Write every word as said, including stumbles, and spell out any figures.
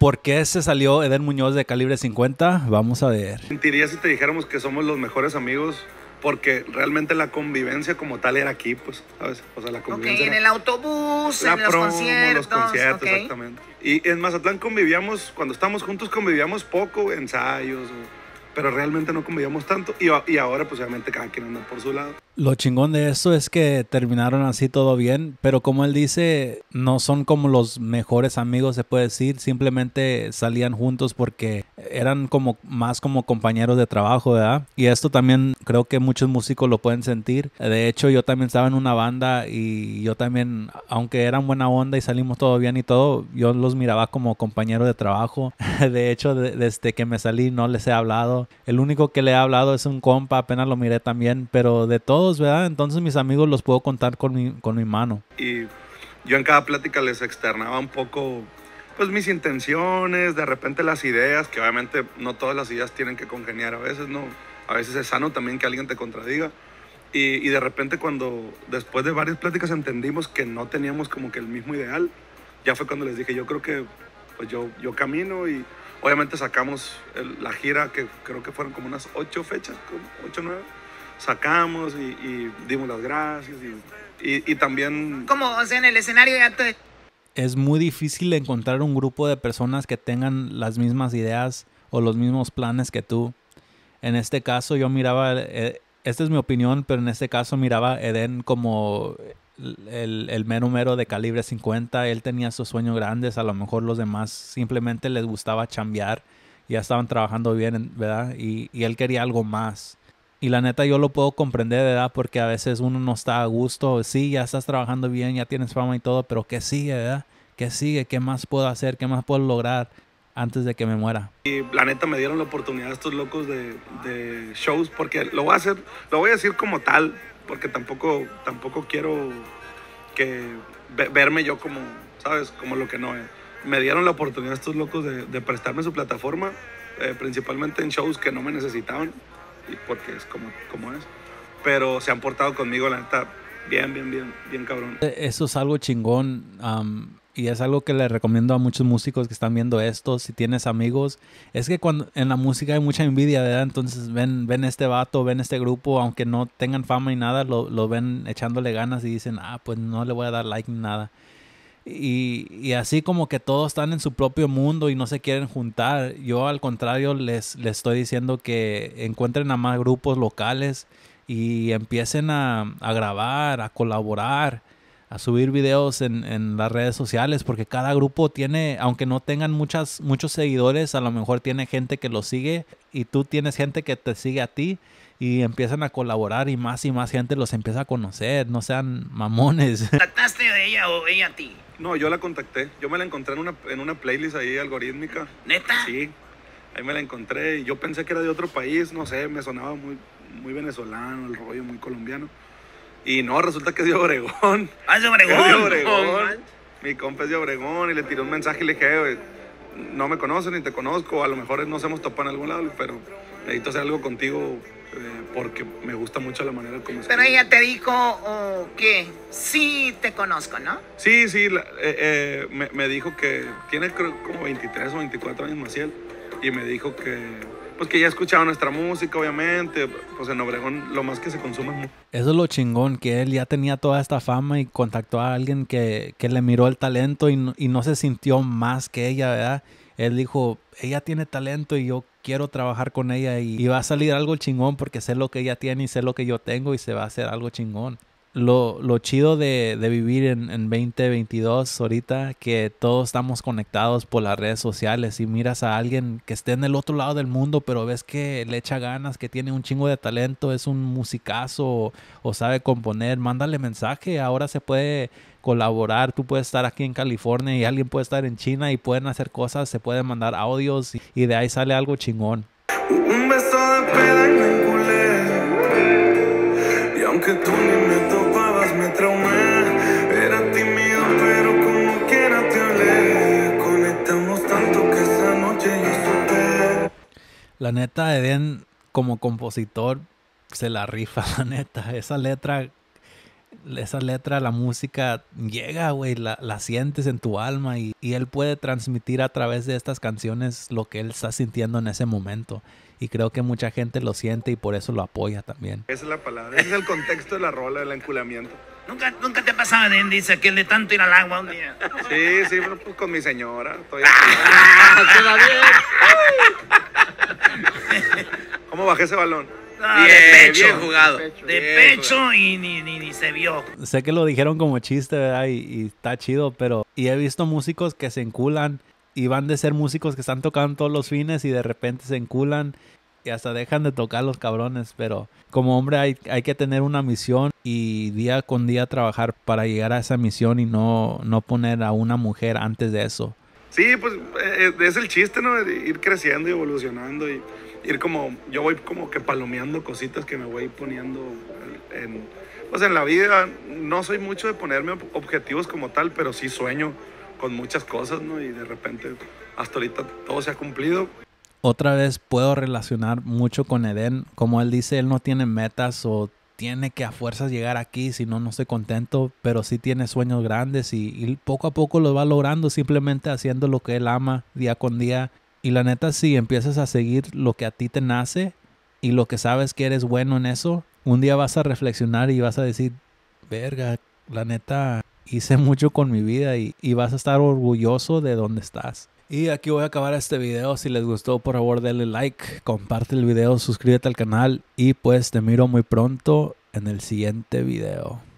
¿Por qué se salió Eden Muñoz de Calibre cincuenta? Vamos a ver. Mentiría si te dijéramos que somos los mejores amigos, porque realmente la convivencia como tal era aquí, pues, ¿sabes? O sea, la convivencia. Ok, en el autobús, la en los promo, conciertos. los conciertos, Okay. exactamente. Y en Mazatlán convivíamos, cuando estábamos juntos convivíamos poco, ensayos, o, pero realmente no convivíamos tanto. Y, y ahora, pues, obviamente, cada quien anda por su lado. Lo chingón de esto es que terminaron así todo bien, pero como él dice, no son como los mejores amigos, se puede decir, simplemente salían juntos porque eran como más como compañeros de trabajo, ¿verdad? Y esto también creo que muchos músicos lo pueden sentir. De hecho, yo también estaba en una banda y yo también, aunque eran buena onda y salimos todo bien y todo, yo los miraba como compañeros de trabajo. De hecho, de, desde que me salí no les he hablado. El único que le he hablado es un compa, apenas lo miré también, pero de todo, ¿verdad? Entonces mis amigos los puedo contar con mi, con mi mano. Y yo en cada plática les externaba un poco, pues, mis intenciones, de repente las ideas, que obviamente no todas las ideas tienen que congeniar a veces, ¿no? A veces es sano también que alguien te contradiga. Y, y de repente cuando después de varias pláticas entendimos que no teníamos como que el mismo ideal, ya fue cuando les dije, yo creo que pues yo, yo camino, y obviamente sacamos el, la gira, que creo que fueron como unas ocho fechas, como ocho, nueve. Sacamos y, y dimos las gracias y, y, y también... Como, o sea, en el escenario ya te... Es muy difícil encontrar un grupo de personas que tengan las mismas ideas o los mismos planes que tú. En este caso yo miraba, eh, esta es mi opinión, pero en este caso miraba a Eden como el, el mero mero de Calibre cincuenta. Él tenía sus sueños grandes, a lo mejor los demás simplemente les gustaba chambear, ya estaban trabajando bien, ¿verdad? Y, y él quería algo más. Y la neta yo lo puedo comprender, ¿verdad? Porque a veces uno no está a gusto. Sí, ya estás trabajando bien, ya tienes fama y todo, pero ¿qué sigue, verdad? ¿Qué sigue? ¿Qué más puedo hacer? ¿Qué más puedo lograr antes de que me muera? Y la neta me dieron la oportunidad estos locos de, de shows, porque lo voy a hacer, lo voy a decir como tal, porque tampoco, tampoco quiero que ve, verme yo como, ¿sabes? Como lo que no es. Me dieron la oportunidad estos locos de, de prestarme su plataforma, eh, principalmente en shows que no me necesitaban, y porque es como, como es. Pero se han portado conmigo, la neta, bien, bien, bien, bien cabrón. Eso es algo chingón, um, y es algo que le recomiendo a muchos músicos que están viendo esto. Si tienes amigos, es que cuando en la música hay mucha envidia, ¿verdad? Entonces ven, ven este vato, ven este grupo, aunque no tengan fama y nada, lo, lo ven echándole ganas y dicen, ah, pues no le voy a dar like ni nada. Y, y así como que todos están en su propio mundo y no se quieren juntar. Yo al contrario les, les estoy diciendo que encuentren a más grupos locales y empiecen a, a grabar, a colaborar, a subir videos en, en las redes sociales, porque cada grupo tiene, aunque no tengan muchas, muchos seguidores, a lo mejor tiene gente que los sigue y tú tienes gente que te sigue a ti. Y empiezan a colaborar y más y más gente los empieza a conocer. No sean mamones. ¿Trataste de ella o ella a ti? No, yo la contacté. Yo me la encontré en una, en una playlist ahí algorítmica. ¿Neta? Sí, ahí me la encontré. Y yo pensé que era de otro país, no sé, me sonaba muy, muy venezolano, el rollo, muy colombiano. Y no, resulta que es de Obregón. ¿Ah, es de Obregón? Es de Obregón. Oh, Mi compa es de Obregón y le tiré un mensaje y le dije, "Güey, no me conoces ni te conozco, a lo mejor nos hemos topado en algún lado, pero necesito hacer algo contigo eh, porque me gusta mucho la manera como pero ella te dijo, ¿o qué? Sí te conozco, ¿no? Sí, sí, la- eh, eh, me, me dijo que tiene creo como veintitrés o veinticuatro años Maciel, y me dijo que pues que ya escuchaba nuestra música, obviamente, pues en Obregón lo más que se consume es mu- Eso es lo chingón, que él ya tenía toda esta fama y contactó a alguien que, que le miró el talento y no, y no se sintió más que ella, ¿verdad? Él dijo, ella tiene talento y yo quiero trabajar con ella y, y va a salir algo chingón porque sé lo que ella tiene y sé lo que yo tengo y se va a hacer algo chingón. Lo, lo chido de, de vivir en, en veinte veintidós ahorita, que todos estamos conectados por las redes sociales y miras a alguien que esté en el otro lado del mundo, pero ves que le echa ganas, que tiene un chingo de talento, es un musicazo o, o sabe componer, mándale mensaje. Ahora se puede colaborar, tú puedes estar aquí en California y alguien puede estar en China y pueden hacer cosas, se pueden mandar audios y, y de ahí sale algo chingón. Un beso de peda y me enculé. Y aunque tú ni me topabas, me traumé. Era tímido, pero como quiera te hablé. Conectamos tanto que esa noche yo supe. La neta, Eden como compositor se la rifa, la neta. Esa letra esa letra, la música llega, güey, la, la sientes en tu alma y, y él puede transmitir a través de estas canciones lo que él está sintiendo en ese momento. Y creo que mucha gente lo siente y por eso lo apoya también. Esa es la palabra, ese es el contexto de la rola, del enculamiento. ¿Nunca, nunca te pasaba, Den? Dice aquel de tanto ir al agua un día. Sí, sí, pero pues con mi señora. Estoy ¿Cómo bajé ese balón? No, Bien, de pecho. bien jugado. De Bien pecho y ni, ni, ni se vio. Sé que lo dijeron como chiste, ¿verdad? Y, y está chido, pero... Y he visto músicos que se enculan y van de ser músicos que están tocando todos los fines y de repente se enculan y hasta dejan de tocar los cabrones. Pero como hombre hay, hay que tener una misión y día con día trabajar para llegar a esa misión y no, no poner a una mujer antes de eso. Sí, pues eh, es el chiste, ¿no? De ir creciendo y evolucionando y ir como... Yo voy como que palomeando cositas que me voy poniendo en... Pues en la vida no soy mucho de ponerme objetivos como tal, pero sí sueño con muchas cosas, ¿no? Y de repente hasta ahorita todo se ha cumplido. Otra vez puedo relacionar mucho con Eden. Como él dice, él no tiene metas o tiene que a fuerzas llegar aquí, si no, no estoy contento, pero sí tiene sueños grandes y, y poco a poco los va logrando simplemente haciendo lo que él ama día con día. Y la neta, si empiezas a seguir lo que a ti te nace y lo que sabes que eres bueno en eso, un día vas a reflexionar y vas a decir, verga, la neta, hice mucho con mi vida y, y vas a estar orgulloso de dónde estás. Y aquí voy a acabar este video. Si les gustó, por favor denle like, comparte el video, suscríbete al canal y pues te miro muy pronto en el siguiente video.